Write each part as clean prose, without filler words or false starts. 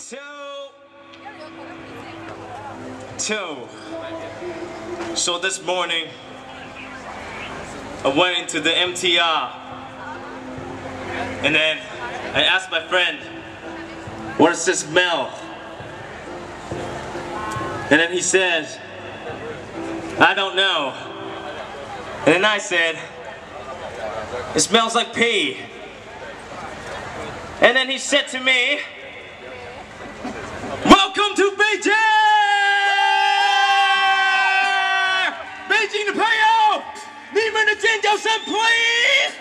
Two. So this morning, I went into the MTR, and then I asked my friend, "What does this smell?" And then he says, "I don't know." And then I said, "It smells like pee." And then he said to me, "Welcome to Beijing! Beijing 的朋友，你们的尖叫声 please!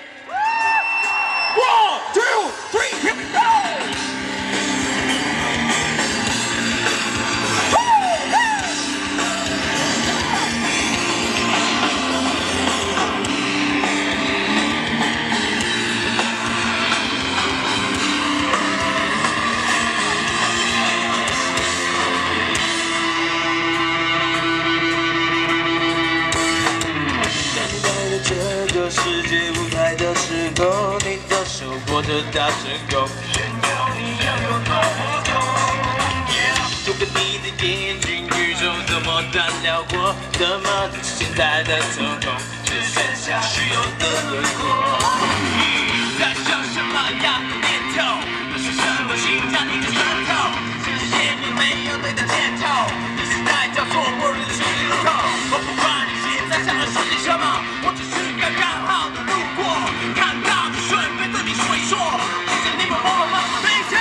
1, 2, 3, here we go!" 世界舞台的时候，你的手握着大成功，炫耀你要有多活动。就跟你的眼睛，宇宙怎么胆辽阔，怎么现在的成功，只剩下虚有的轮廓。在想什么样的念头？那是什么心跳你的舌头？世界里没有对的箭头，你是在叫做末日的十字路口。我不管你现在想要说些什么，我只是刚刚好的路过，看到就顺便对你说一说，其实你们默默默默理解。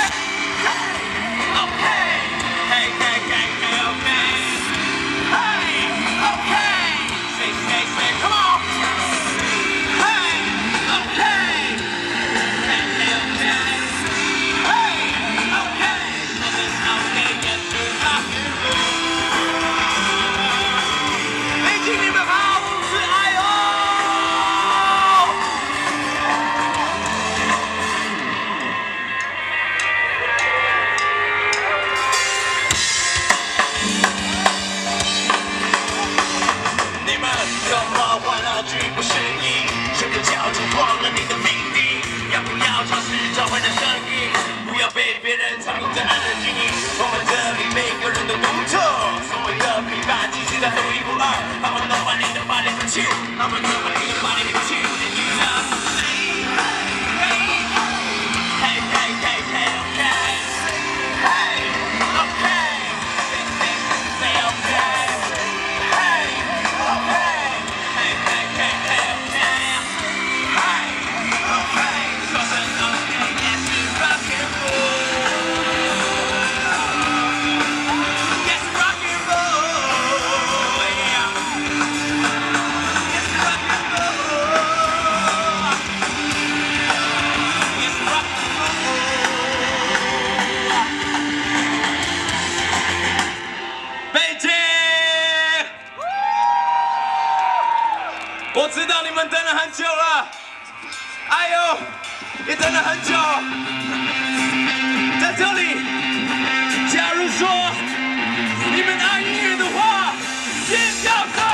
我知道你们等了很久了，哎呦，也等了很久。在这里，假如说你们爱音乐的话，尖叫声！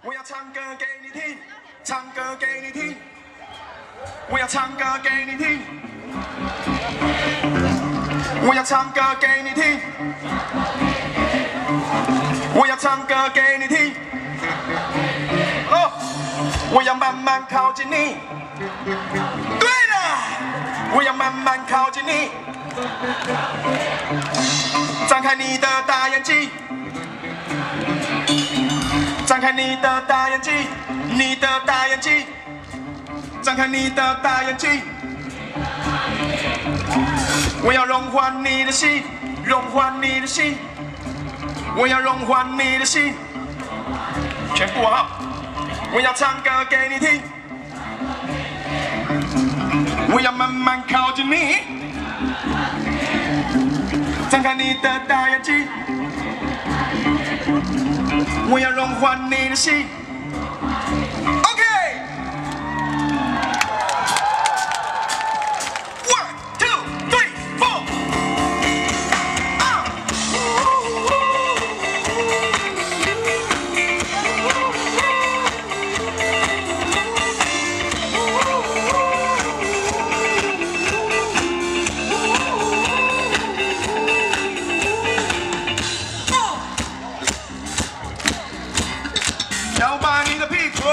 我要唱歌给你听，唱歌给你听，我要唱歌给你听，我要唱歌给你听，我要唱歌给你听。哦，我要慢慢靠近你。对了，我要慢慢靠近你。张开你的大眼睛。 张开你的大眼睛，你的大眼睛，张开你的大眼睛。我要融化你的心，融化你的心，我要融化你的心。全部好，我要唱歌给你听，我要慢慢靠近你。张开你的大眼睛。 我要融化你的心。OK。One, two, three, four。摇摆你的屁股，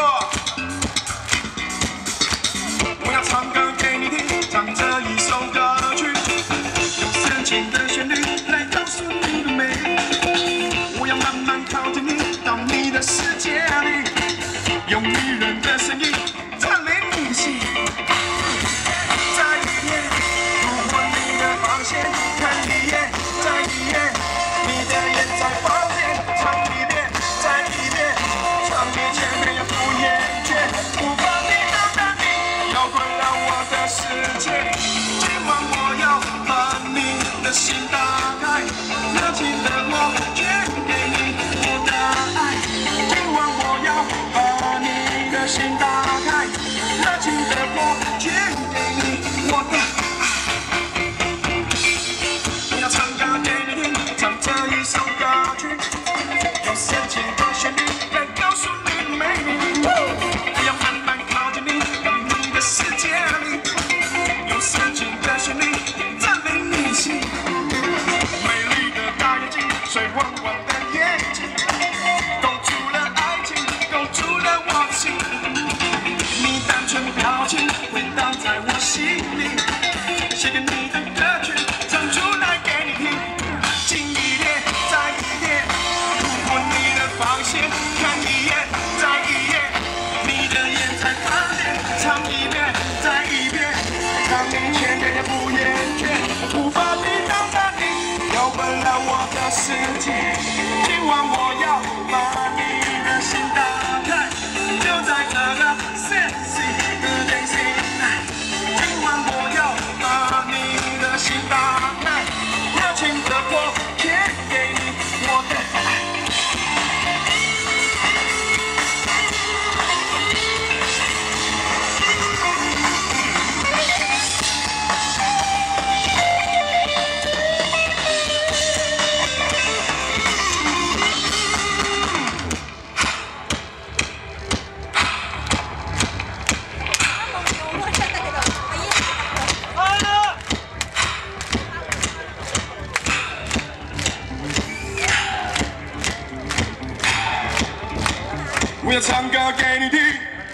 我要唱歌给你听，唱这一首歌曲，用深情的旋律来告诉你的美。我要慢慢靠近你，到你的世界里，用迷人的声音占领你的心。再一遍，路过你的防线，看一眼，再一眼，你的眼在放电，唱一遍，再一遍。 你前面也不厌倦，无法抵挡的你，摇滚了我的世界。今晚我要把你的心打开，热情的我全给你我的爱。今晚我要把你的心打开，热情的我全给你我的爱。我要唱歌给你听，唱这一首歌曲，用深情的旋律来告诉你。 我要慢慢靠近你，到你的世界里，用深情的旋律占领你心。美丽的大眼睛，水汪汪的眼睛，勾住了爱情，勾住了我的心。你单纯表情回荡在我心里，写给你的歌曲唱出来给你听。近一点，再一点，路过你的防线，看一眼。 唱一遍，再一遍，唱你千遍也不厌倦，无法抵挡的你，摇滚了我的世界。今晚我要把你的心打开，就在这个 sexy 的 dancing night。今晚我要把你的心打开，热情的我献给你我的爱。 我要唱歌给你听，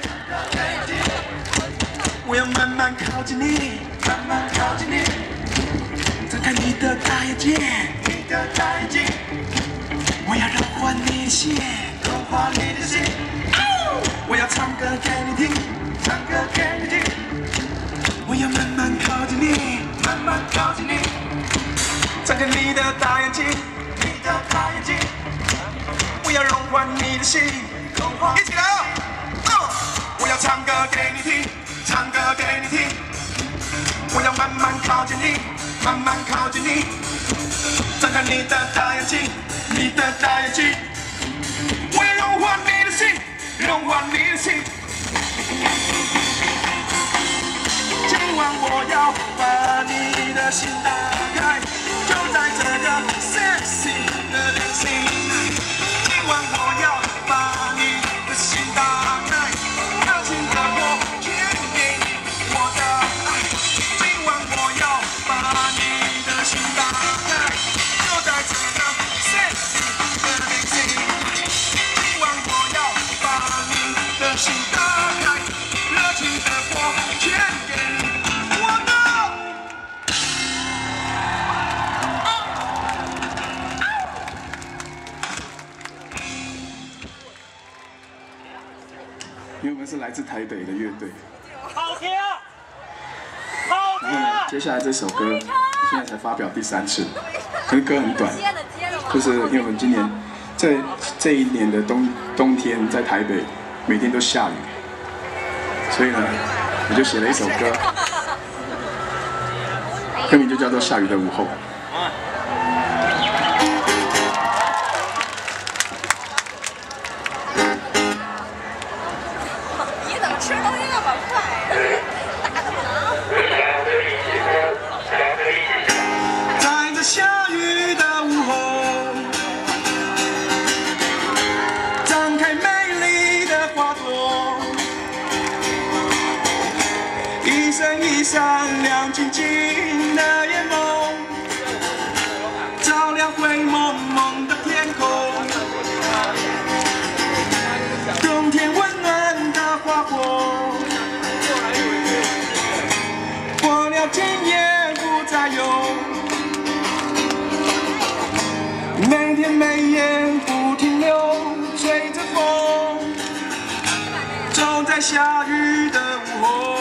我要慢慢靠近你，慢慢靠近你，张开你的大眼睛，你的大眼睛，我要融化你的心，融化你的心。我要唱歌给你听，唱歌给你听，我要慢慢靠近你，慢慢靠近你，张开你的大眼睛，你的大眼睛，我要融化你的心。 一起来哦！我要唱歌给你听，唱歌给你听。我要慢慢靠近你，慢慢靠近你。张开你的大眼睛，你的大眼睛。我要融化你的心，融化你的心。今晚我要把你的心打开，就在这个 sexy 的 dancing night。今晚我要把你的心。 因为我们是来自台北的乐队。 好听啊！好听然后呢，接下来这首歌现在才发表第3次，可是歌很短，就是因为我们今年这一年的冬天在台北每天都下雨，所以呢，我就写了一首歌，歌名就叫做《下雨的午后》。 你怎么吃东西那么快呀？大的忙。 在这下雨的午后，张开美丽的花朵，一闪一闪亮晶晶的眼眸，照亮灰蒙蒙的天空。冬天温暖的花火，火燎今夜不再有。每天每夜不停留，吹着风，走在下雨的午后。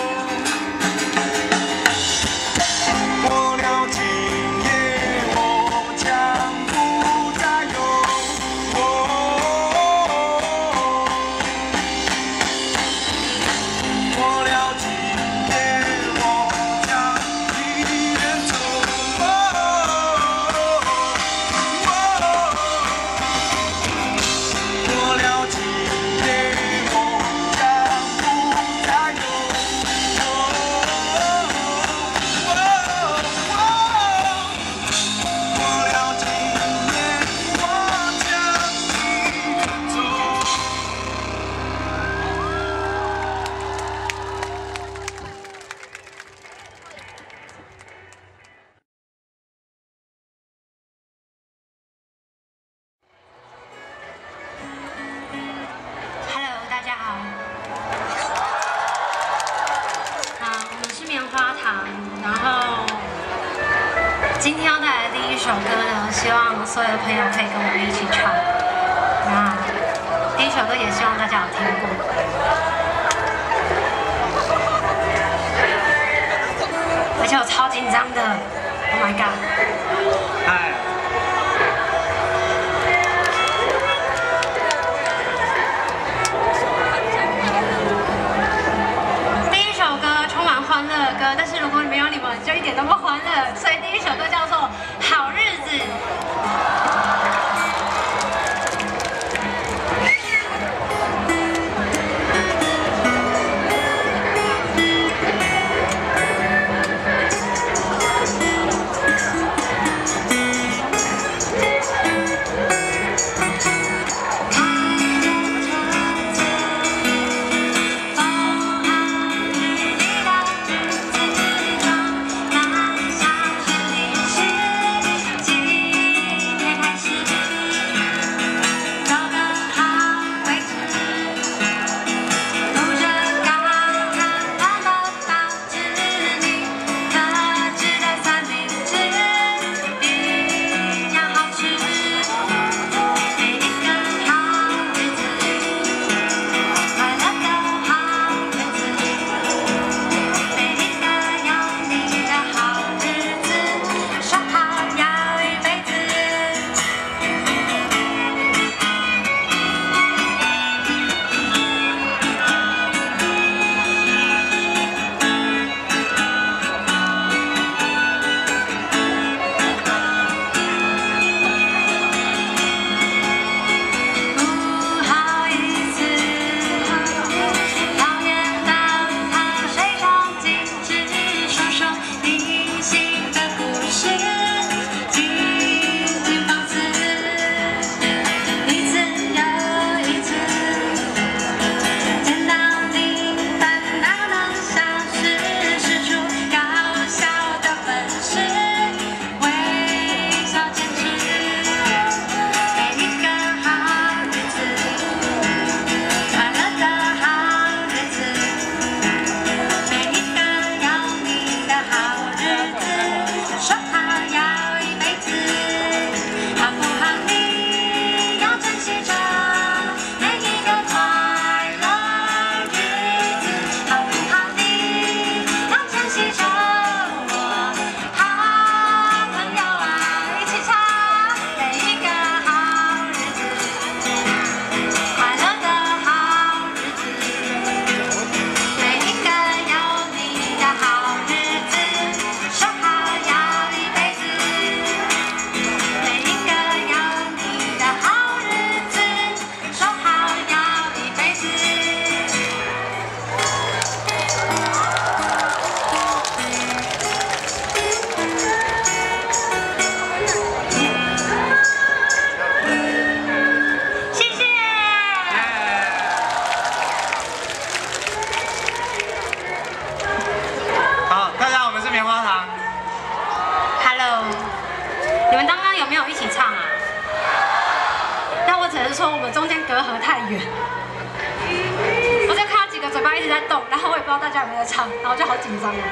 过了今夜，我将不再有。过了今夜，我将一人走。过了今夜，我将不再有。过了今夜，我将一人走。 Hello， 大家好。我们是棉花糖，然后今天要带来的第一首歌呢，希望所有的朋友可以跟我们一起唱。那第一首歌也希望大家有听过。而且我超紧张的 ，Oh my god！ 嗨。 第一首歌充满欢乐的歌，但是如果没有你们，就一点都不欢乐。所以第一首歌叫做《好日子》。 起唱啊？但我只能说我们中间隔阂太远，我就看到几个嘴巴一直在动，然后我也不知道大家有没有在唱，然后我就好紧张哦。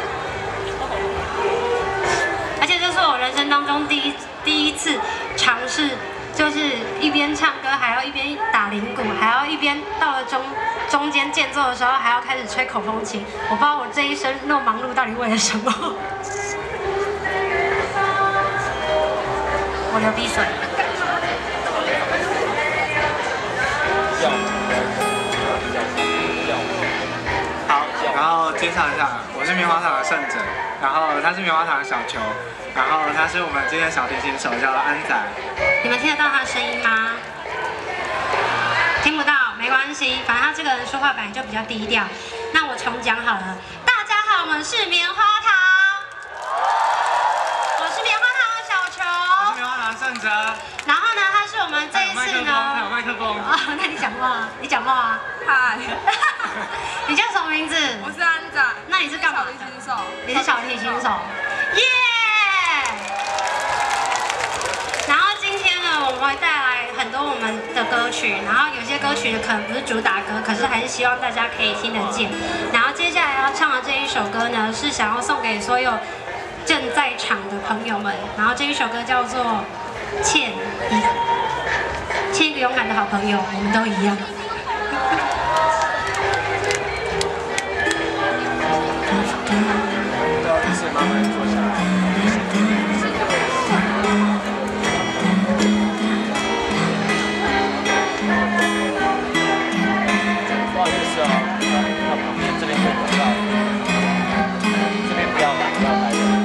而且这是我人生当中第一次尝试，就是一边唱歌还要一边打铃鼓，还要一边到了中间间奏的时候还要开始吹口风琴。我不知道我这一生那么忙碌到底为了什么。我流鼻水。 好，然后介绍一下，我是棉花糖的胜者，然后他是棉花糖的小球，然后他是我们今天的小提琴手，叫安仔。 你们听得到他的声音吗？听不到，没关系，反正他这个人说话本来就比较低调。那我重讲好了，大家好，我们是棉花糖，我是棉花糖的小球， 我是棉花糖的胜者。 然后呢，他是我们这一次呢， 还有麦克风。 哦，那你讲话，你讲话啊。 嗨， 你叫什么名字？ 我是安仔。 那你是干嘛的？ 小提琴手。 你是小提琴手，耶！然后今天呢，我们会带来很多我们的歌曲，然后有些歌曲呢可能不是主打歌，可是还是希望大家可以听得见。然后接下来要唱的这一首歌呢，是想要送给所有正在场的朋友们。然后这一首歌叫做《欠一个勇敢的好朋友》，我们都一样。 是慢慢坐下来。不好意思啊，他旁边这边会广告，这边不要拍的。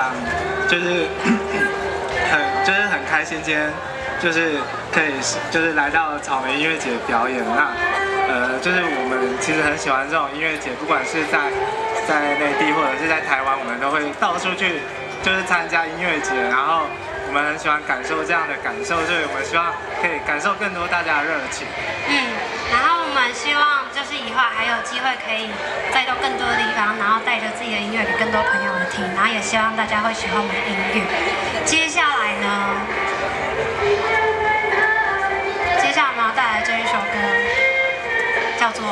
常就是很开心，今天就是可以就是来到草莓音乐节表演。那就是我们其实很喜欢这种音乐节，不管是在内地或者是在台湾，我们都会到处去就是参加音乐节，然后我们很喜欢感受这样的感受，所以我们希望可以感受更多大家的热情。 然后我们希望就是以后还有机会可以再到更多的地方，然后带着自己的音乐给更多朋友们听，然后也希望大家会喜欢我们的音乐。接下来我们要带来这一首歌，叫做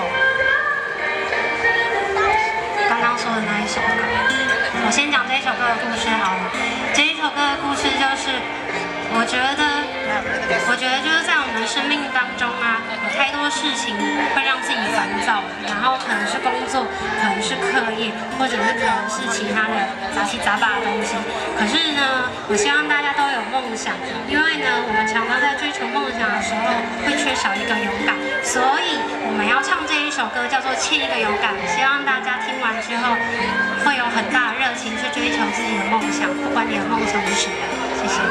刚刚说的那一首歌。我先讲这一首歌的故事好了。这一首歌的故事就是，我觉得就是在我们的生命当中啊，有太多事情会让自己烦躁，然后可能是工作，可能是课业，或者是可能是其他的杂七杂八的东西。可是呢，我希望大家都有梦想，因为呢，我们常常在追求梦想的时候会缺少一个勇敢，所以我们要唱这一首歌叫做《欠一个勇敢》，希望大家听完之后会有很大的热情去追求自己的梦想，不管你的梦想是什么。谢谢。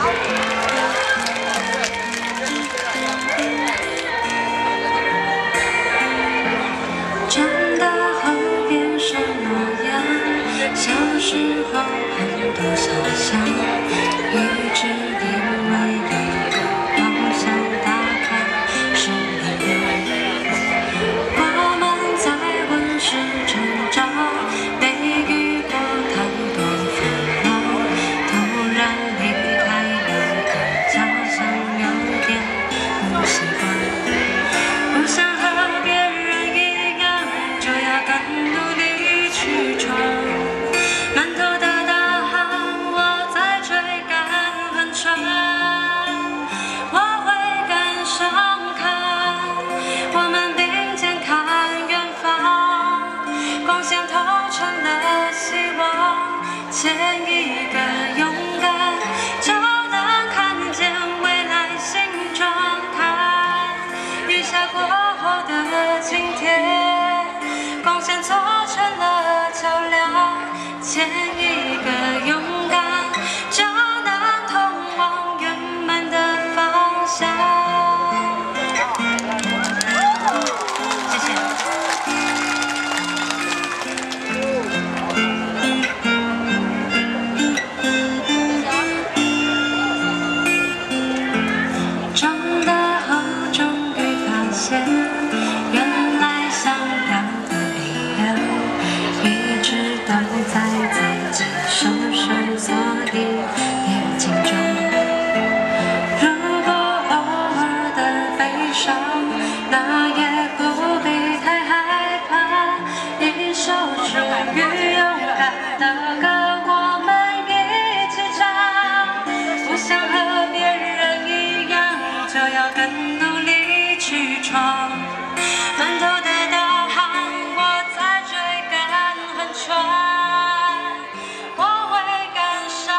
长大后变成模样，小时候很多想象，一直以为有个梦想打开是力量。我们在温室成长，没遇过太多烦恼，突然离开了个家乡，有点不习惯，不想和别人一样，就要更努力去闯。满头的大汗，我在追赶很长，我会赶上看，我们并肩看远方，光线透成了希望，牵一个勇敢，就能看见未来新状态。雨下过后的晴天，光线做成了桥梁，牵一个勇敢，就能通往圆满的方向。谢谢。长大后终于发现，原来想要的力量一直都在自己手上，所以别紧张。如果偶尔的悲伤，那也不必太害怕。一首属于勇敢的歌，我们一起唱。不想和别人一样，就要更努力去闯。满头的大汗，我在追赶很长，我会赶上。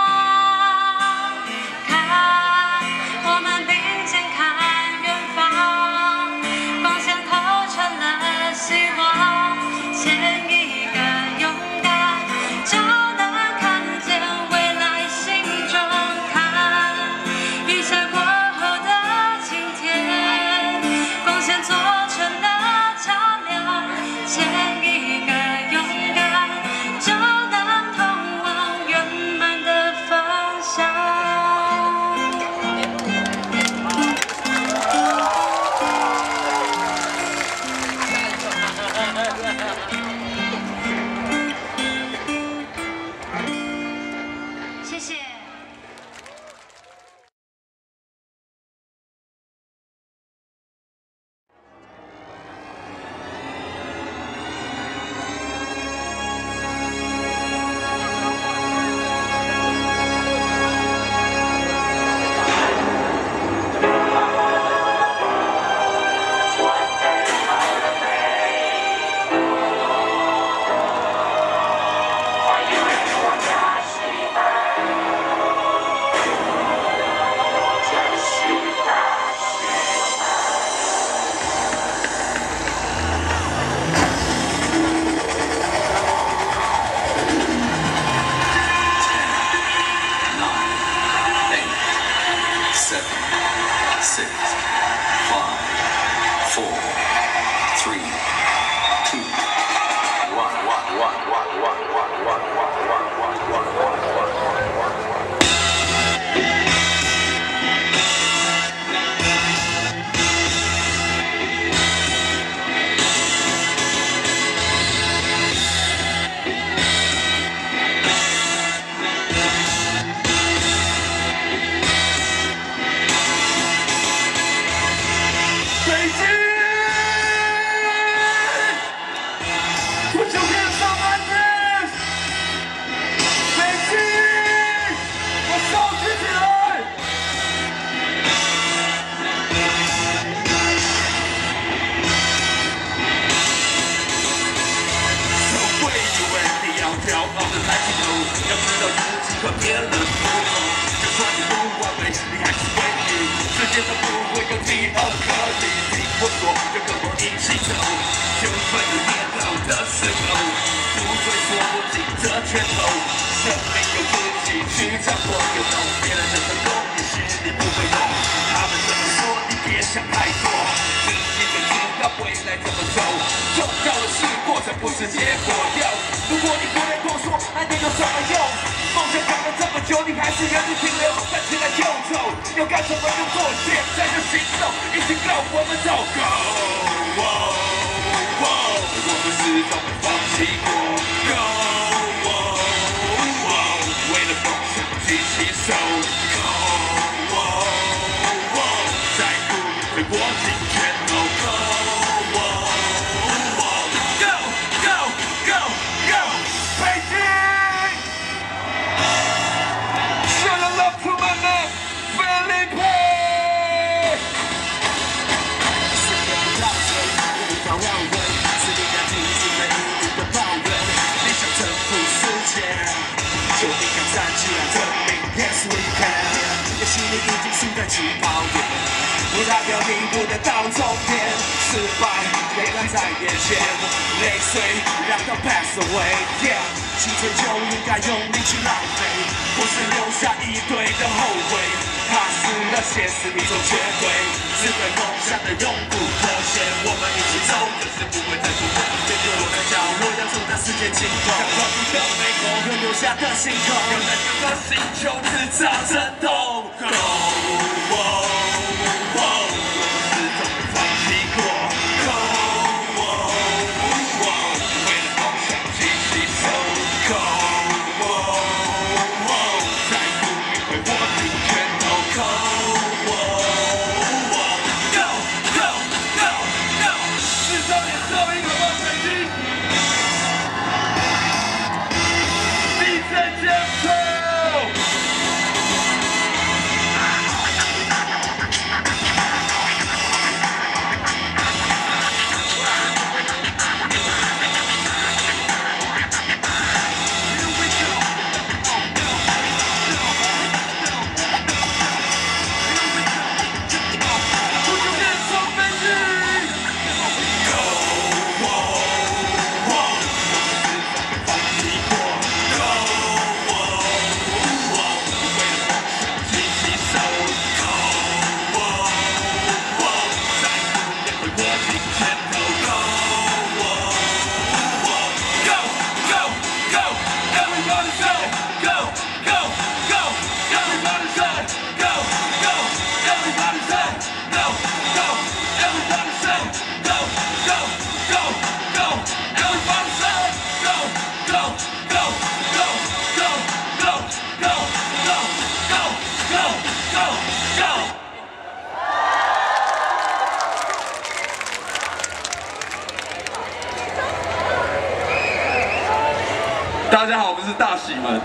看，我们并肩看远方，光线透成了希望，牵一个勇敢，就能看见未来新状态。雨下过后的晴天，光线做成了 6, 5, 4, 3, 2, 快变了不同，就算你不完美，你还是唯一。世界上不会有第二个你，听我说，就跟我一起走。就算有跌倒的时候，不会说不紧的拳头。生命由自己去掌握，有到别人的成功，也许你不会懂。他们怎么说，你别想太多，自己会知道未来怎么走。重要的是过程，不是结果。如果你不能多说，那你有什么用？梦想讲了这么久，你还是原地停留，站起来就走，要干什么就做，现在就行动，一起 go， 我们走 go， 我们始终没放弃过 go， 为了梦想举起手 go， 再苦也会握紧拳头 go， 北京。就你敢站起来证明 Yes we can， 也许你已经输在起跑点，不代表你不能到终点。失败也敢在眼前，泪水让它 pass away。青春就应该用力去浪费，不是留下一堆的后悔。踏实的写是一种绝对，是对梦想的永不妥协。我们一起走，可是不会再错过。面对我的角落，要走在世界尽头，想抓住的美梦，有留下的星空，有燃烧的星球制造震动。Go， 我始终没放弃过。Go， 为了梦想举起手。Go， 再苦也会握紧拳头。Go， 至少也做一个梦北京。 大家好，我们是大喜们，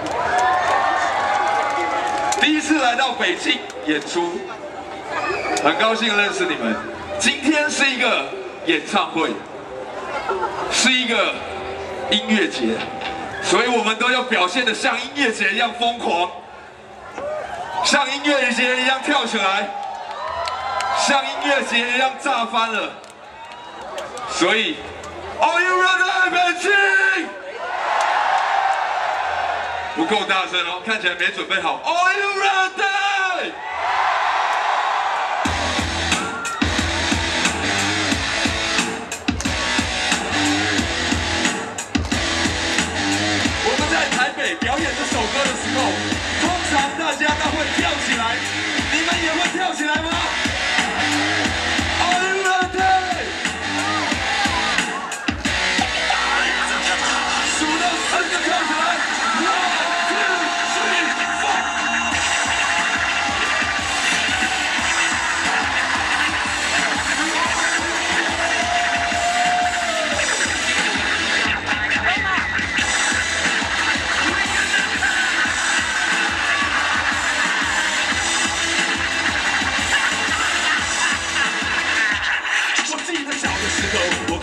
第一次来到北京演出，很高兴认识你们。今天是一个演唱会，是一个音乐节，所以我们都要表现得像音乐节一样疯狂，像音乐节一样跳起来，像音乐节一样炸翻了。所以 ，Are you ready， 北京？不够大声哦，看起来没准备好。Are you ready？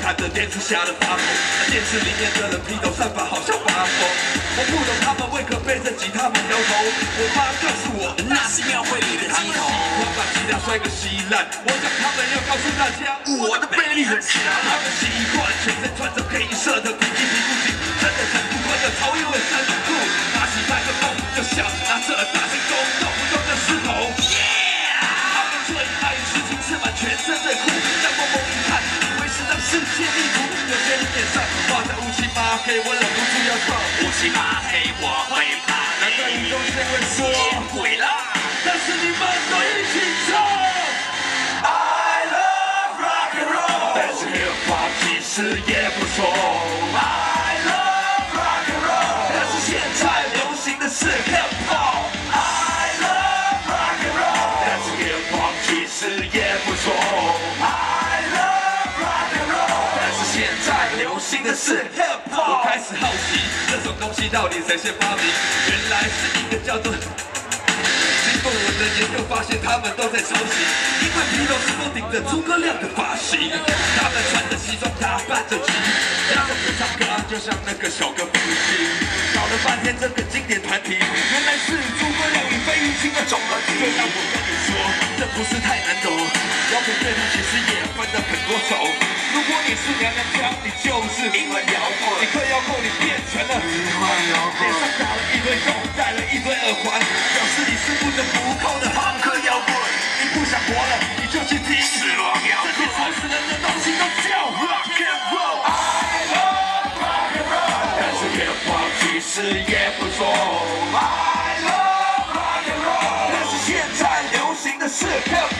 喊的电视吓得发抖，那电视里面的人披头散发，好像发疯。我不懂他们为何背着吉他们摇头。我妈告诉我，那是庙会里的鸡头。我把吉他摔个稀烂，我想他们要告诉大家，我的魅力很强。他们习惯全身穿着黑色的皮衣皮裤紧，真的很不宽的超越纹身裤，拿起麦克风就想拿着大声公动不动的狮头。他们最爱事情是满全身的酷，让梦梦一看，以为是让世界地图。有些人脸上画着乌漆嘛黑，我忍不住要唱乌漆嘛黑，我会怕。难怪宇宙先会说鬼啦，但是你们都一起唱。I love rock and roll， 但是 hip hop 其实也不错。I love rock and roll， 但是现在流行的是 hip hop。I love rock and roll， 但是 hip hop 其实也不错。I love rock and roll， 但是现在流行的是 hip hop。我开始好奇这种东西到底谁先发明，原来是一个叫做。经过我的研究，发现他们都在抄袭，因为披头士都顶着诸葛亮的发型，他们穿着西装打扮着吉，然后唱歌就像那个小哥不行，搞了半天这个经典团体，原来是诸葛亮与费玉清的总合体。就让我跟你说，这不是太难懂，摇滚乐团其实也分了很多种。如果你是娘娘腔，你就是英文摇滚；你嗑药后，你变成了日文摇滚。脸上打了一堆洞，戴了一堆耳环，表示你是不折不扣的朋克摇滚。你不想活了，你就去听死亡摇滚。这些吵死人的东西都叫 rock and roll。I love rock and roll， 但是 hip hop 其实也不错。I love rock and roll， 但是现在流行的是 hip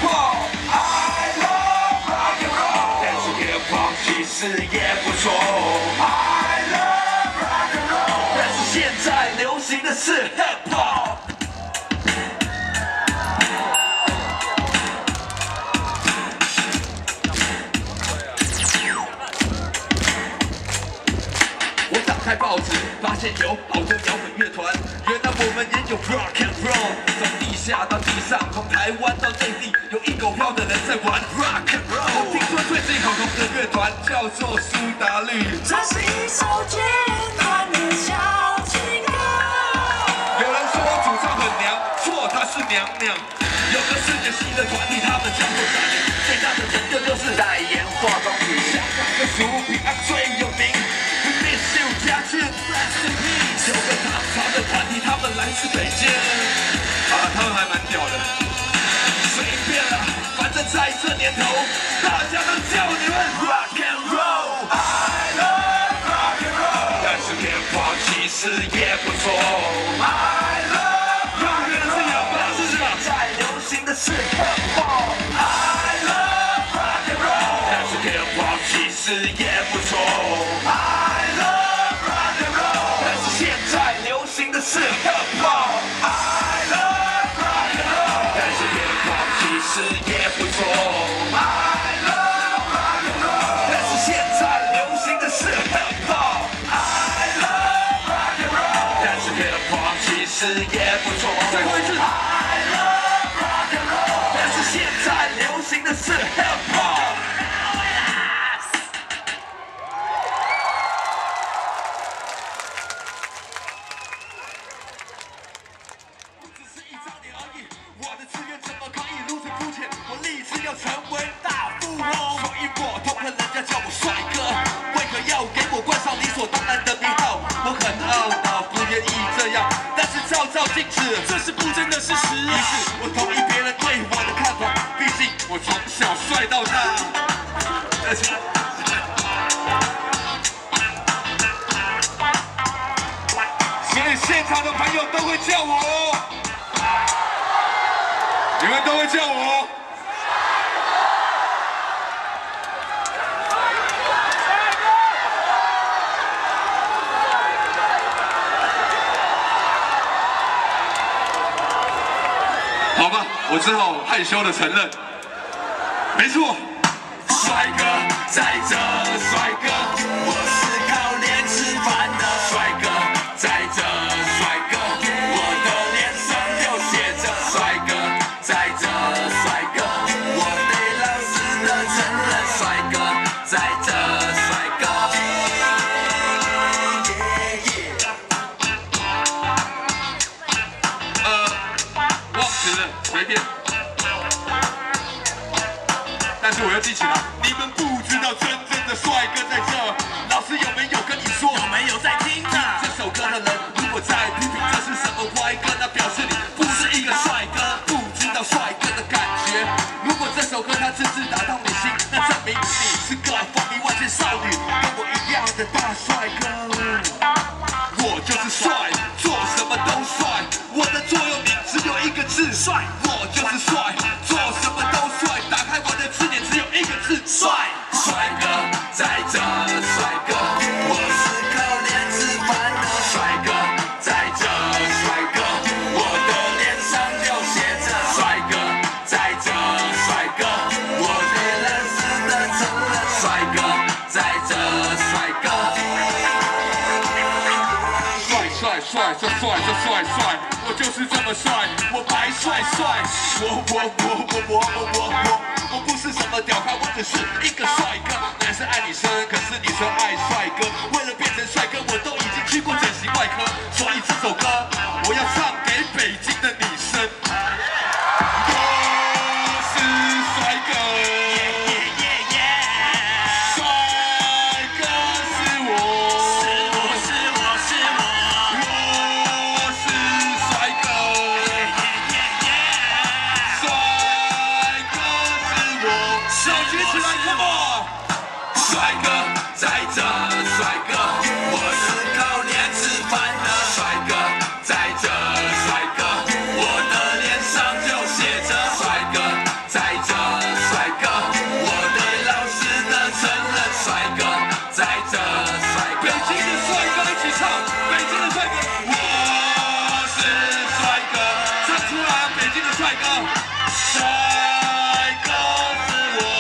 hop。I love rock and roll， 但是 hip hop 其实也不错。I love rock and roll， 但是现在流行的是 hip hop。我打开报纸，发现有好多摇滚乐团，原来我们也有 rock and roll。从地下到地上，从台湾到内地，有一狗票的人在玩 rock and roll。我听说最近很红的乐团叫做苏打绿， 这是一首简单的小情歌。 有人说主唱很娘，错，他是娘娘。有个世界系的团体，他们叫做闪灵，最大的成就就是代言化妆品。香港的薯品啊最有名。家眷 ，Rest in Peace。有个唐朝的团体，他们来自北京，他们还蛮屌的。随便啦，反正在这年头，大家都叫你们 Rock and Roll。I love Rock and Roll， 但是 hip hop 其实也不错。I love， 永远是有吧，是吧？现在流行的是 hip hop。I love Rock and Roll， 但是 hip hop 其实也不错。是 hip hop，I love rock and roll， 但是 hip hop 其实也不错。I love rock and roll， 但是现在流行的是 hip hop，I love rock and roll， 但是 hip hop 其实也不错。最后一次 ，I love rock and roll， 但是现在流行的是 hip hop。成为大富翁，所以我痛恨人家叫我帅哥，为何要给我冠上理所当然的名号？我很懊恼，不愿意这样，但是照镜子，这是不争的事实啊。于是我同意别人对我的看法，毕竟我从小帅到大。所以现场的朋友都会叫我，你们都会叫我。好吧，我只好害羞的承认，没错，帅哥在这，帅哥，我是靠脸吃饭的帅哥，在这，帅哥，我的脸上就写着帅哥，在这，帅哥，我得老实的承认，帅哥，在这。 但是我要记起来，你们不知道真正的帅哥在这。老师有没有跟你说？有没有在听呢？这首歌的人如果在批评这是什么歪歌，那表示你不是一个帅哥，不知道帅哥的感觉。如果这首歌它字字打动你心，那证明你是个风靡万千少女，跟我一样的大帅哥。我就是帅，做什么都帅。我的座右铭只有一个字，帅。我就是帅，做什么都帅。打开我的字典，只有一个字，帅。帅哥在这，帅哥，我是靠脸吃饭的帅哥，在这，帅哥，我的脸上就写着帅哥，在这，帅哥，我被认识的成了帅哥，在这，帅哥。帅，我就是这么帅，我白帅，我不是什么屌咖，我只是一个帅哥。男生爱女生，可是女生爱帅哥。为了变成帅哥，我都已经去过整形外科，所以这首歌我要唱给北京的女生。我是帅哥。帅哥在这，帅哥，我是靠脸吃饭的帅哥，在这，帅哥，我的脸上就写着帅哥，在这，帅哥，我对老师的承认帅哥，在这，帅哥，北京的帅哥一起唱，北京的帅哥，我是帅哥，唱出来，北京的帅哥，帅哥是我。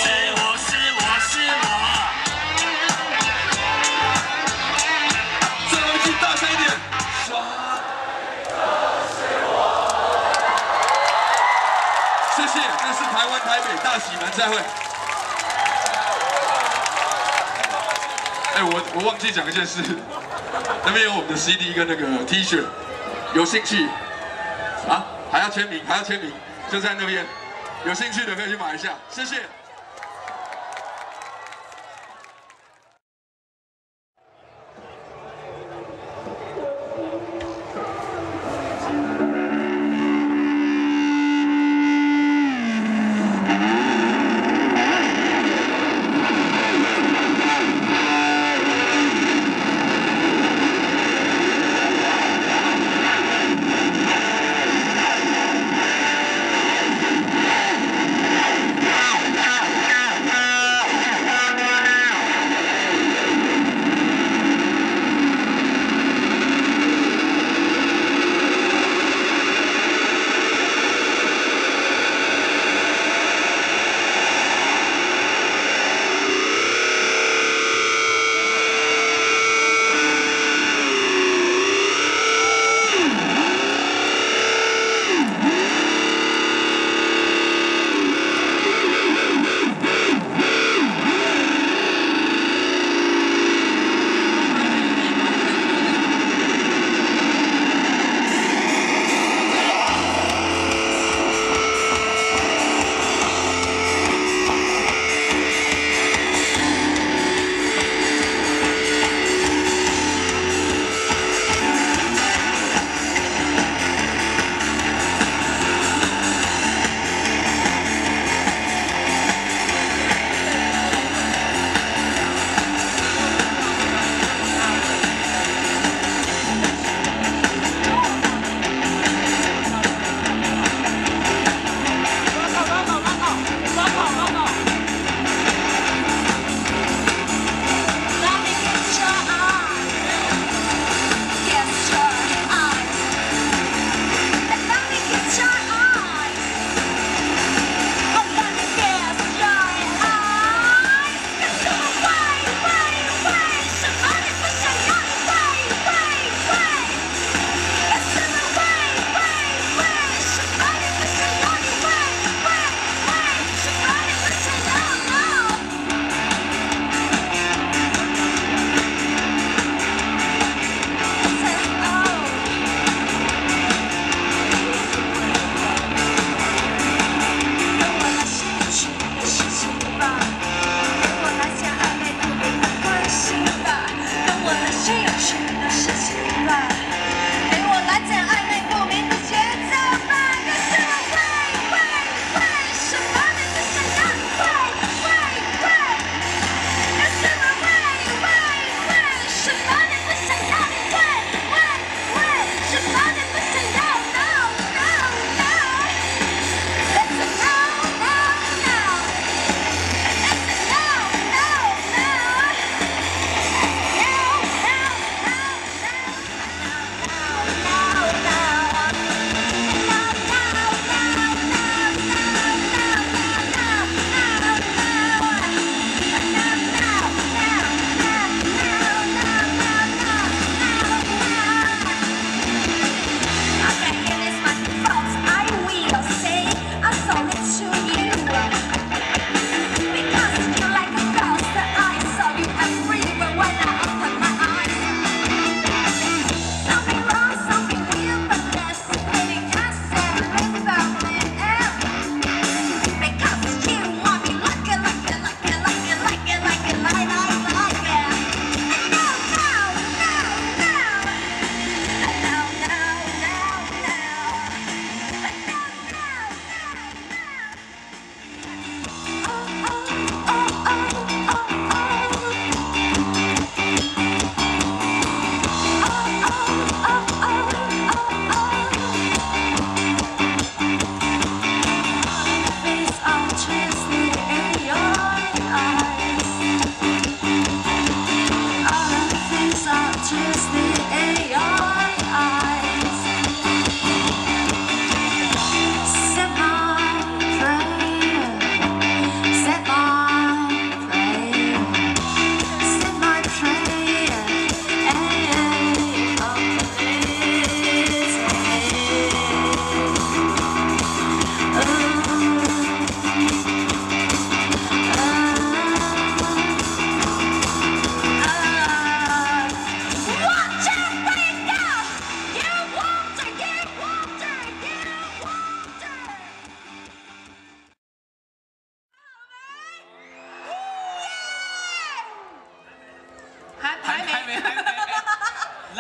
大声一点！谢谢，这是台湾台北大喜门，再会。哎，我忘记讲一件事，那边有我们的 CD 跟那个 T 恤，有兴趣啊？还要签名，就在那边，有兴趣的可以去买一下，谢谢。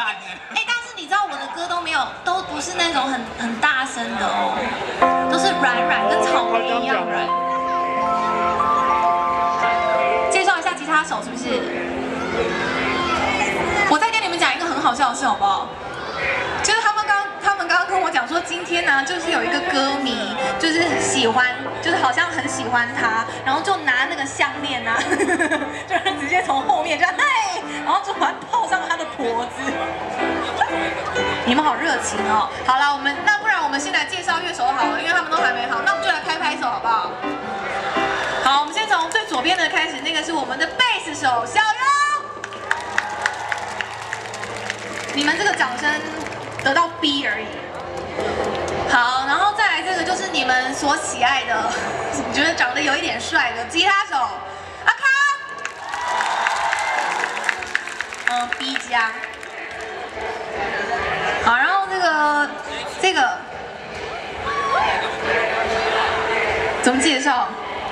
烂哎。 但是你知道我的歌都不是那种很大声的哦，都是软软，跟草莓一样软。介绍一下吉他手是不是？我再跟你们讲一个很好笑的事好不好？就是他们刚刚跟我讲说，今天呢，就是有一个歌迷，就是喜欢，就是好像很喜欢他，然后就拿那个项链啊，就是直接从后面这样，然后就把它套上他的脖子。你们好热情哦！好了，那不然我们先来介绍乐手好了，因为他们都还没好，那我们就来拍拍手好不好？好，我们先从最左边的开始，那个是我们的贝斯手小优。你们这个掌声得到 B 而已。好，然后再来这个就是你们所喜爱的，你觉得长得有一点帅的吉他手阿康，B 加。好，然后这个怎么介绍？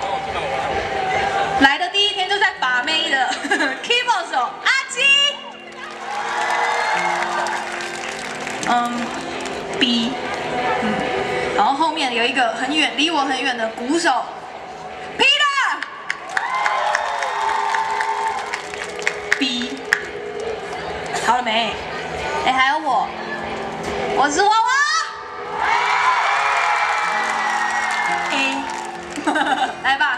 来的第一天就在把妹的 keyboard 手阿基。B， 然后后面有一个离我很远的鼓手 Peter， B， 好了没？还有我是娃娃 A， 来吧。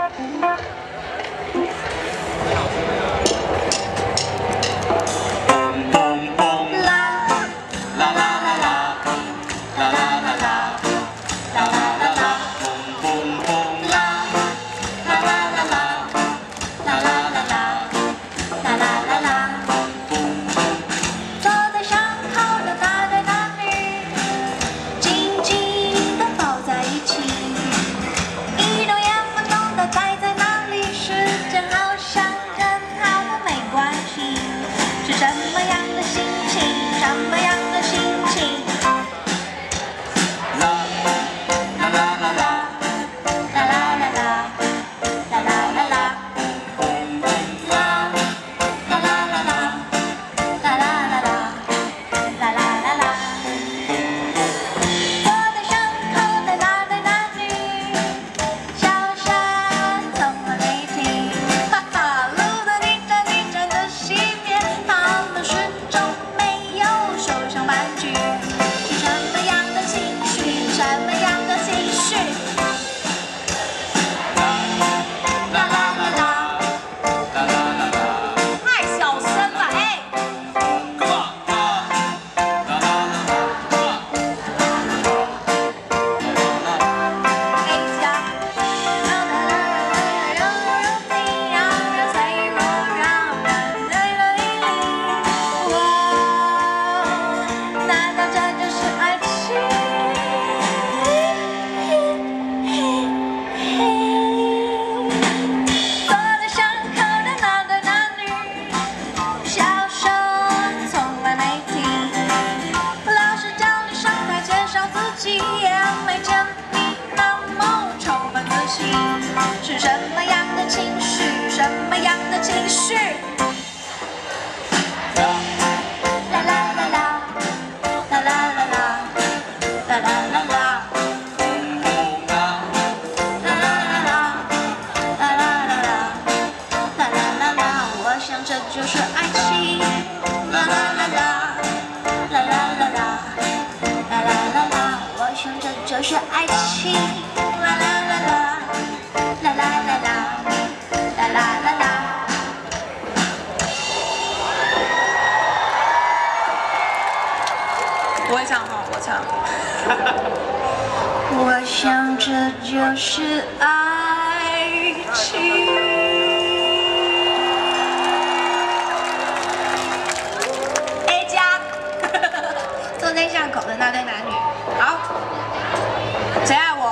就是爱情，啦啦啦啦，啦啦啦啦，啦啦啦啦。我会唱哈，我唱。我想这就是爱情。A 加，坐在巷口的那对男女，好。 谁爱我？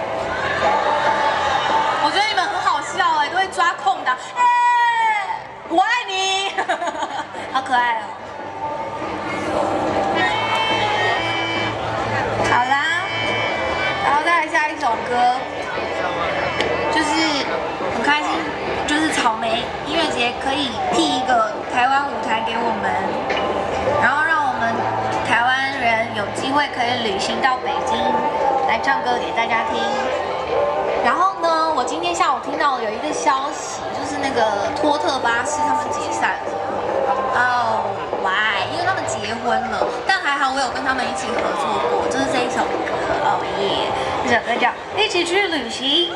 我觉得你们很好笑哎，都会抓空档。我爱你，好可爱哦。好啦，然后再来下一首歌，就是很开心，就是草莓音乐节可以替一个台湾舞台给我们然后让我们台湾人有机会可以旅行到北京来唱歌给大家听。然后呢，我今天下午听到有一个消息，就是那个托特巴士他们解散了。哦，why？因为他们结婚了，但还好我有跟他们一起合作过，就是这一首歌，哦耶！这首歌叫《一起去旅行》。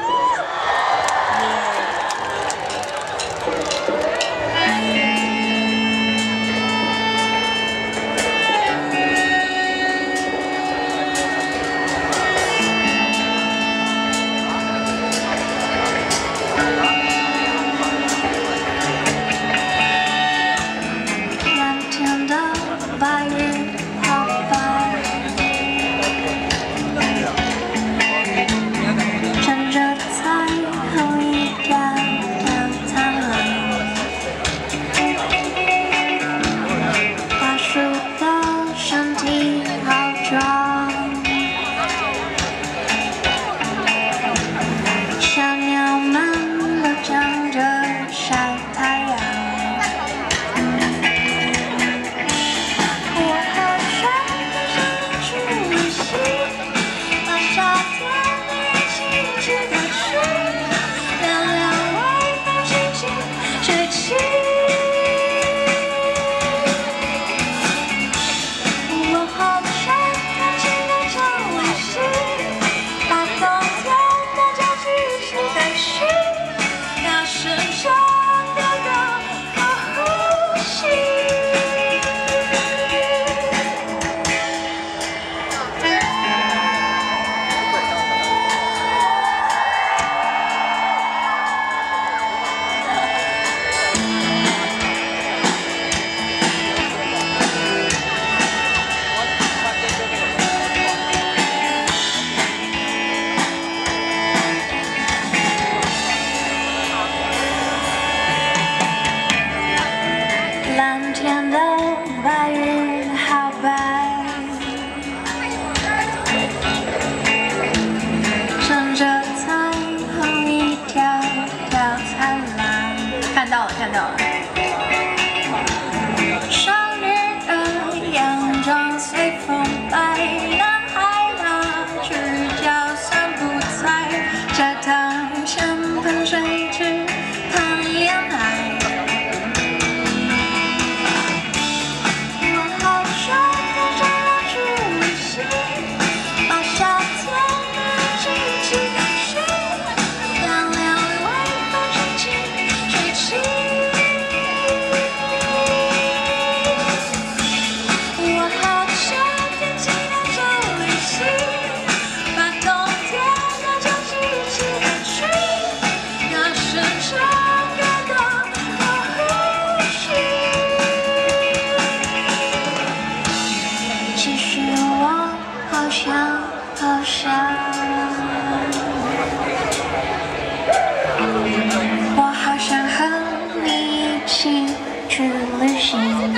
看到了。少女儿佯装随风来，男孩拿去脚散步在池塘前喷水池看烟海。我好想跟着他去旅行，把夏天的日子一起感受，凉凉微风轻轻吹起。我好想和你一起去旅行。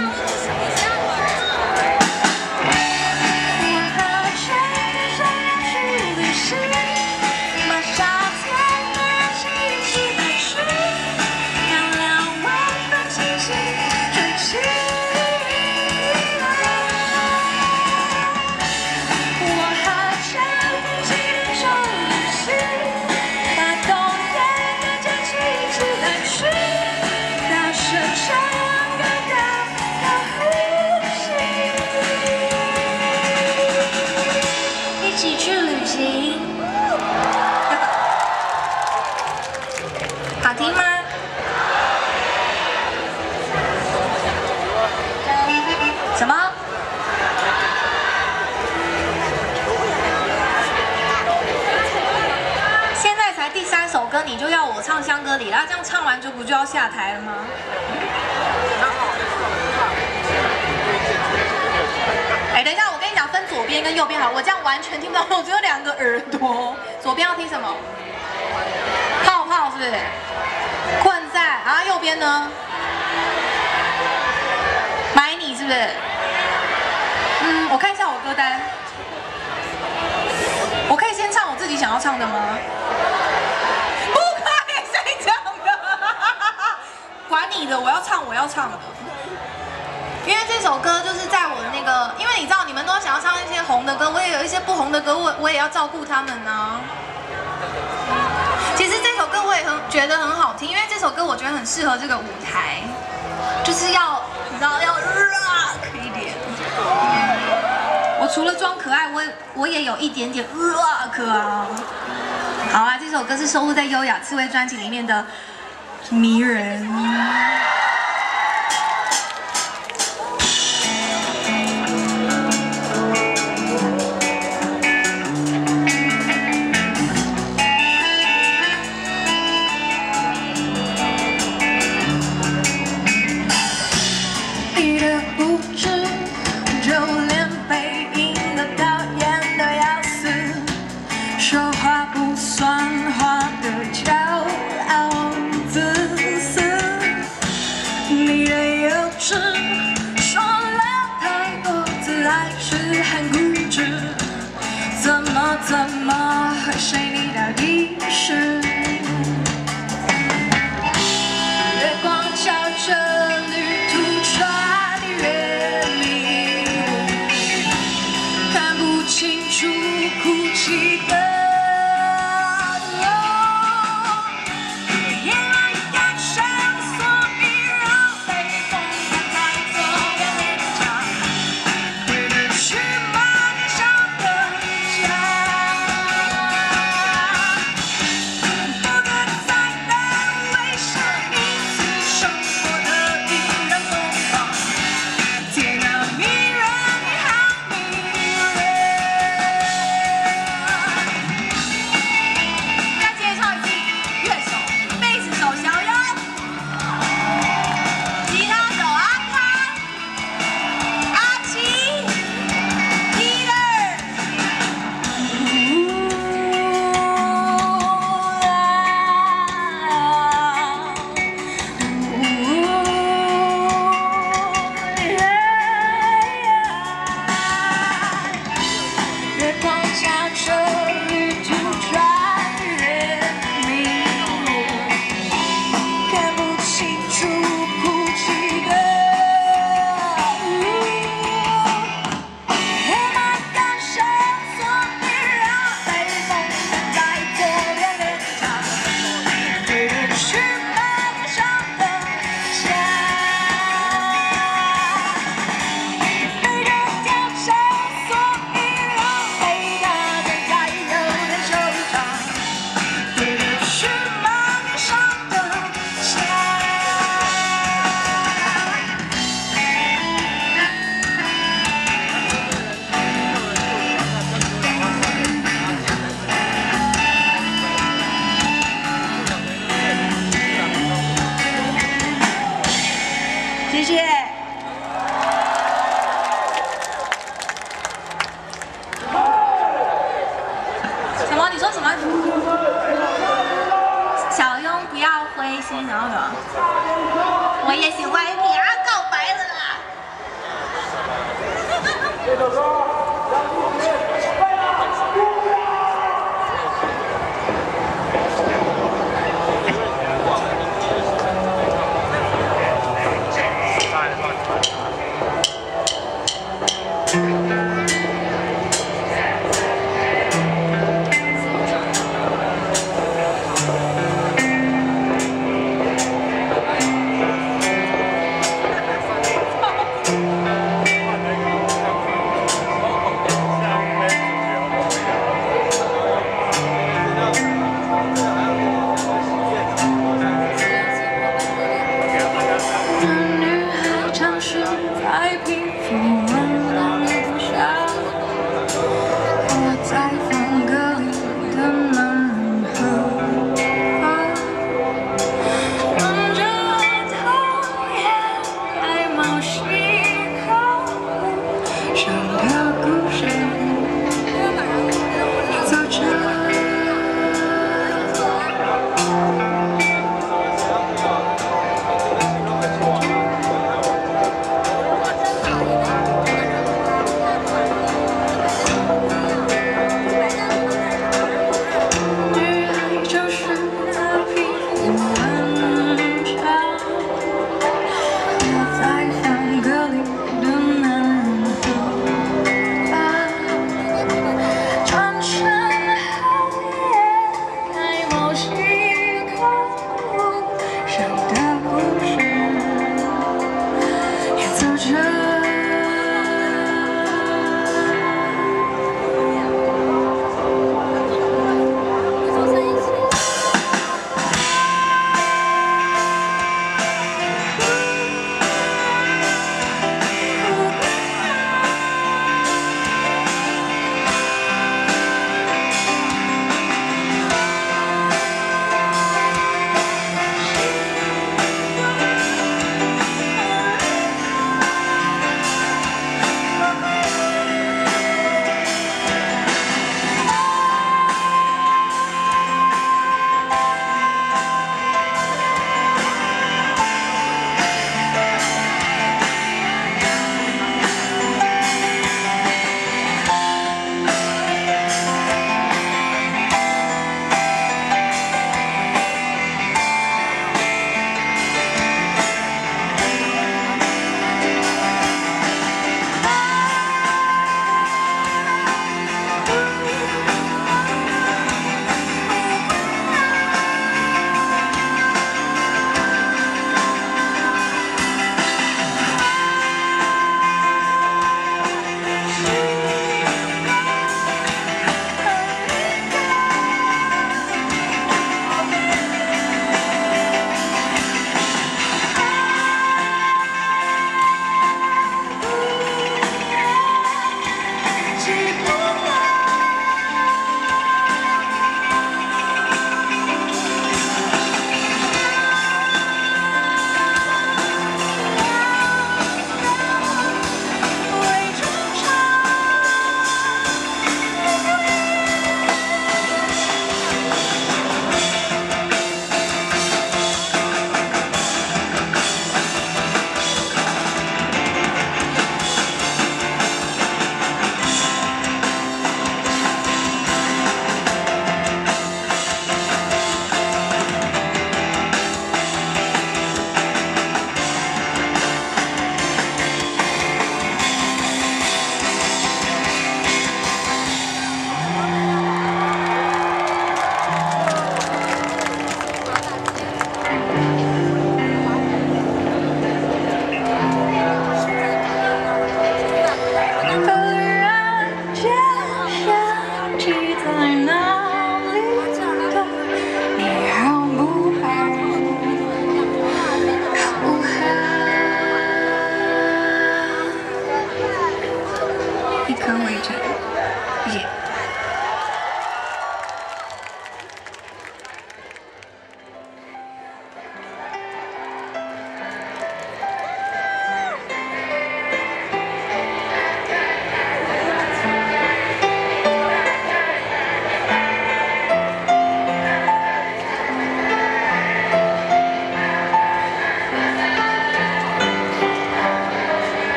好听吗？什么？现在才第3首歌，你就要我唱《香格里拉》，这样唱完就不就要下台了吗？哎，等一下，我跟你讲，分左边跟右边好，我这样完全听不到，我只有2个耳朵。左边要听什么？泡泡是不是？困在啊，右边呢？买你是不是？我看一下我歌单，我可以先唱我自己想要唱的吗？不可以，谁讲的？管你的，我要唱我要唱的。 因为这首歌就是在我那个，因为你知道你们都想要唱一些红的歌，我也有一些不红的歌，我也要照顾他们呢。其实这首歌我也觉得很好听，因为这首歌我觉得很适合这个舞台，就是要你知道要 rock 一点。我除了装可爱，我也有一点点 rock 啊。好啊，这首歌是收录在《优雅刺猬》专辑里面的《迷人》。你的无知，就连背影都讨厌的要死，说话不算话的骄傲自私，你的幼稚，说了太多次还是很固执，怎么会睡你到底是？月光照着旅途穿越迷雾，看不清楚哭泣的我。夜来感伤，所以让北风在左边脸颊，回不去妈年少的家。不可再的微笑，一次生活的依然疯狂。天啊，迷人，你好迷人。再介绍一次，乐手、贝斯手小勇，吉他手阿康、阿奇、Peter。月光下着旅途穿越迷雾，看不清楚哭泣的黑马赶上，所以让北风在左边脸颊，回不去妈年少的家。背着跳绳，所以让北大正在有点受伤，回不去妈年少的家。谢谢。什么？你说什么？小庸不要灰心，然后什么？我也喜欢你啊，告白了啦！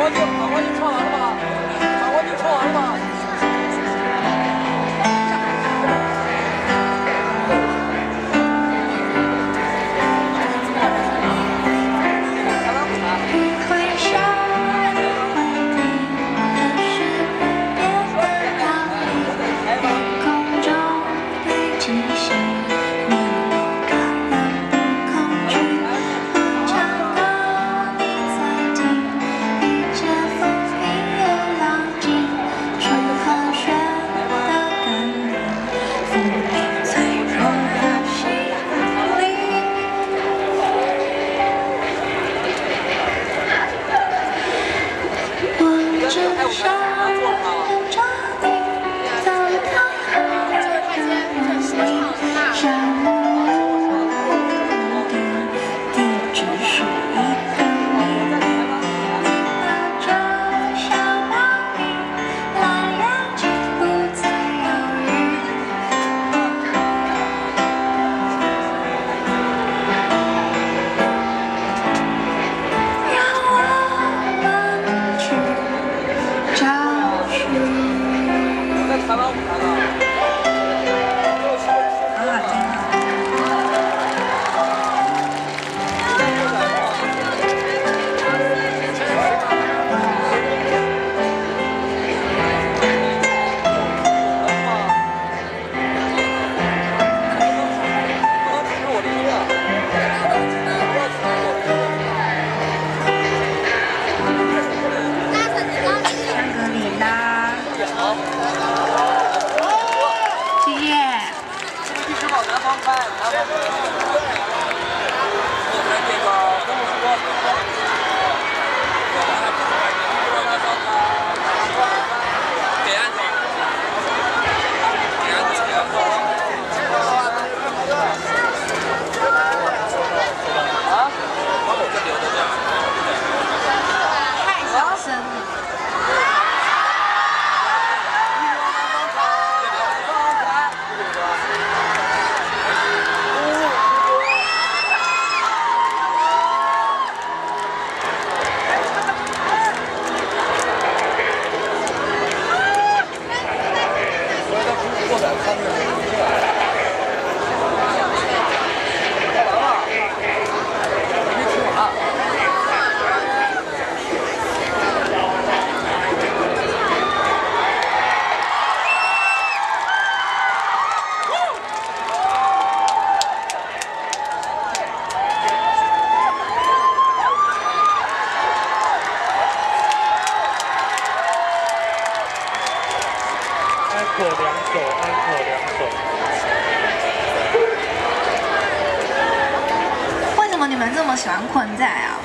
为什么你们这么喜欢困在啊？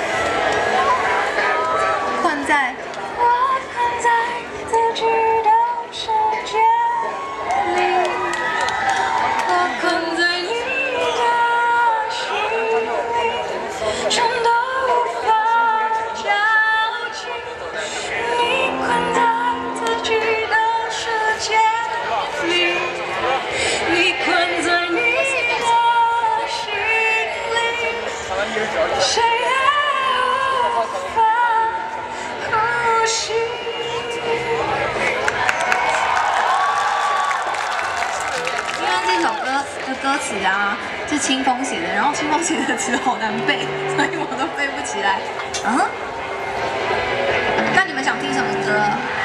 困在，我困在自己的世界里，我困在你的心里，全都无法交集。你困在自己的世界里，你困在你的心里，谁也无法呼吸。因为这首歌的歌词啊是清风写的，然后清风写的词好难背，所以我都背不起来。那你们想听什么歌？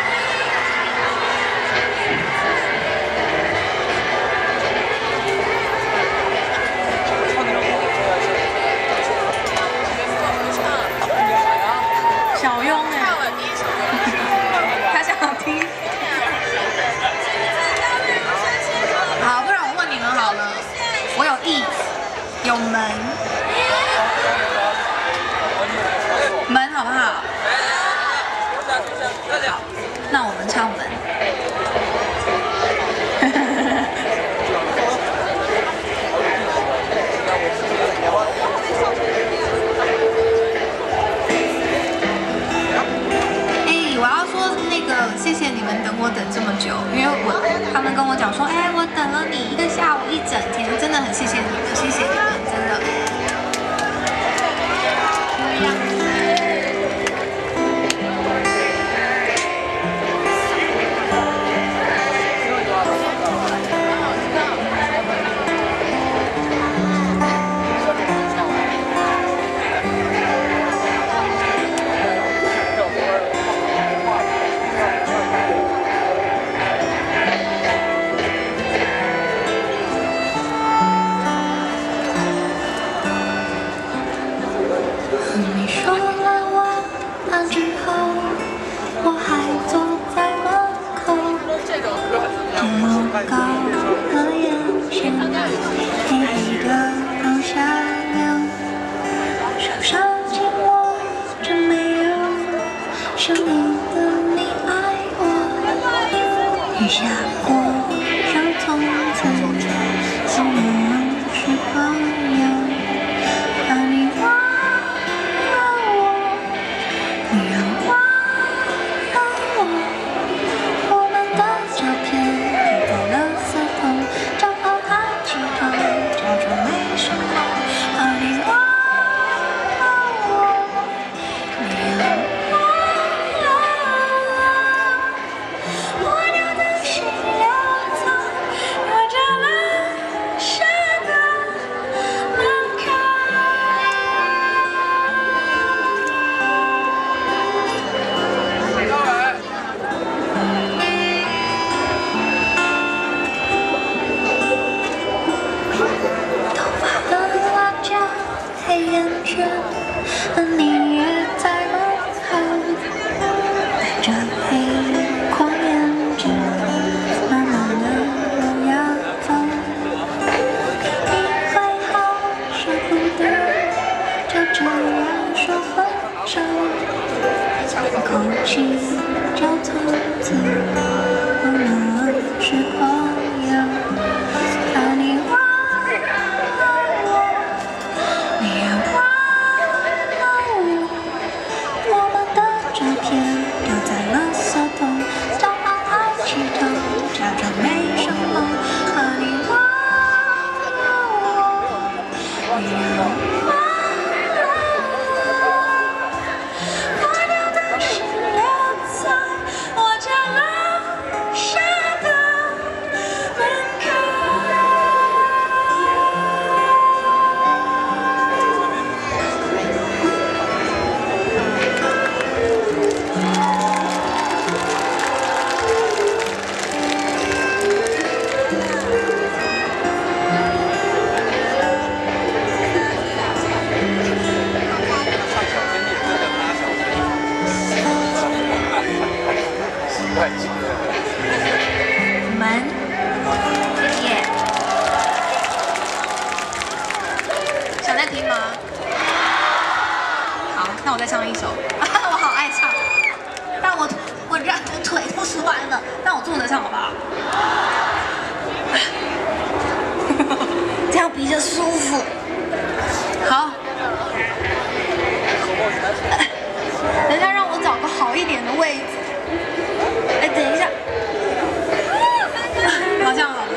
小庸他想听。好，不然我问你们好了，我有意，有门，门好不好？好，那我们唱门。我要说那个，谢谢你们等我等这么久，因为他们跟我讲说，我等了你1个下午1整天，真的很谢谢你们，谢谢你们，真的。 生命的你爱我，雨下过，伤从此，我们是朋友。而你忘了我，你让忘了我，我们的照片丢在垃圾桶，骄傲抬起头，假装没什么。而你忘了我，你让我掉的心流淌，我这冷血的门口。头发的辣椒，黑眼圈，你也在门口，戴着黑框眼镜，慢慢的往下走。你会好舍不得，就这样说分手，口气就从此我们是朋友。而你忘了我，你也忘了我，我们的照片丢在垃圾桶，骄傲抬起头，假装没什么。而你忘了我，你让忘了我，掉的心留在我这冷血的门口。门，谢谢。 想再听吗？好，那我再唱一首。我好爱唱，但我这腿都酸了，但我坐着唱好不好？这样比较舒服。好。等一下，让我找个好一点的位置。哎，等一下。好像好了。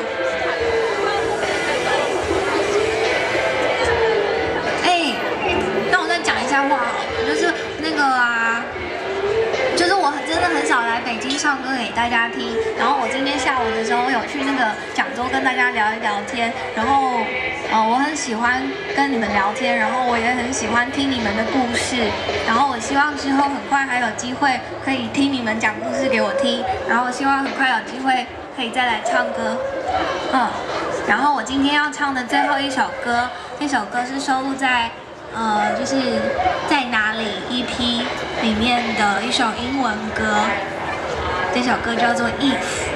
哎，那我再讲一下话好了，就是那个啊，就是我真的很少来北京唱歌给大家听。然后我今天下午的时候有去那个广州跟大家聊一聊天，然后我很喜欢跟你们聊天，然后我也很喜欢听你们的故事，然后我希望之后很快还有机会可以听你们讲故事给我听，然后我希望很快有机会可以再来唱歌，然后我今天要唱的最后一首歌，这首歌是收录在就是在哪里 EP 里面的一首英文歌，这首歌叫做 If。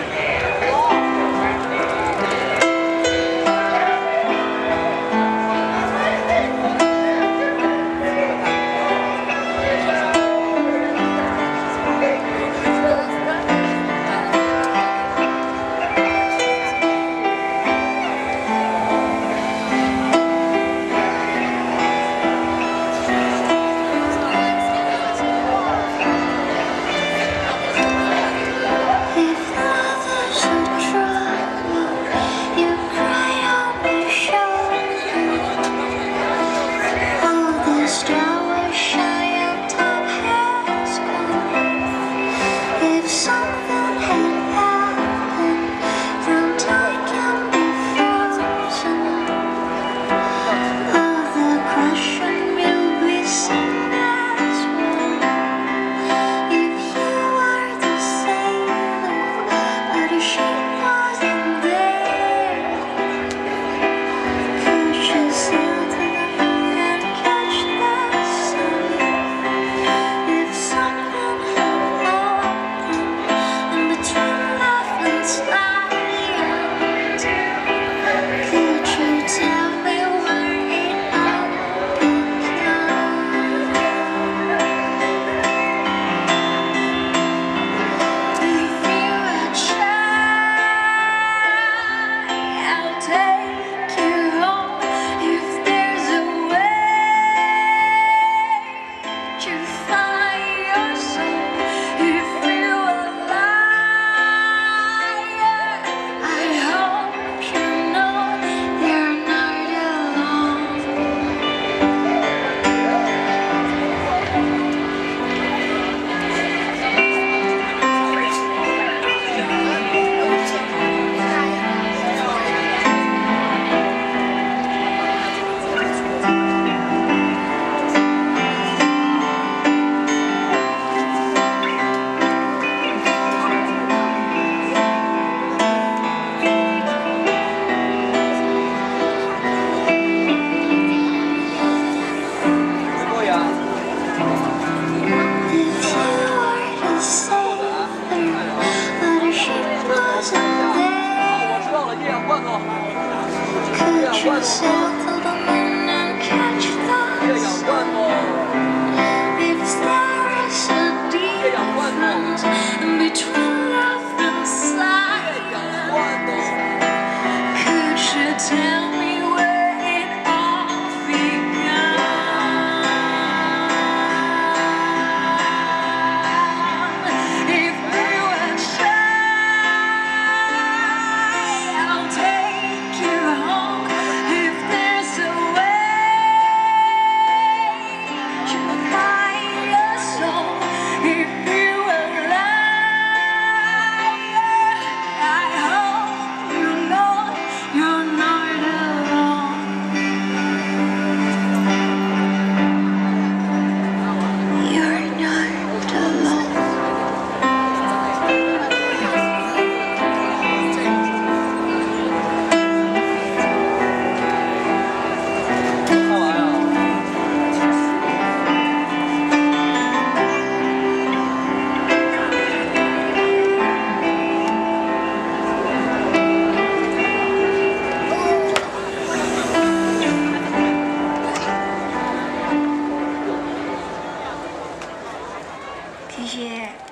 If 谢谢。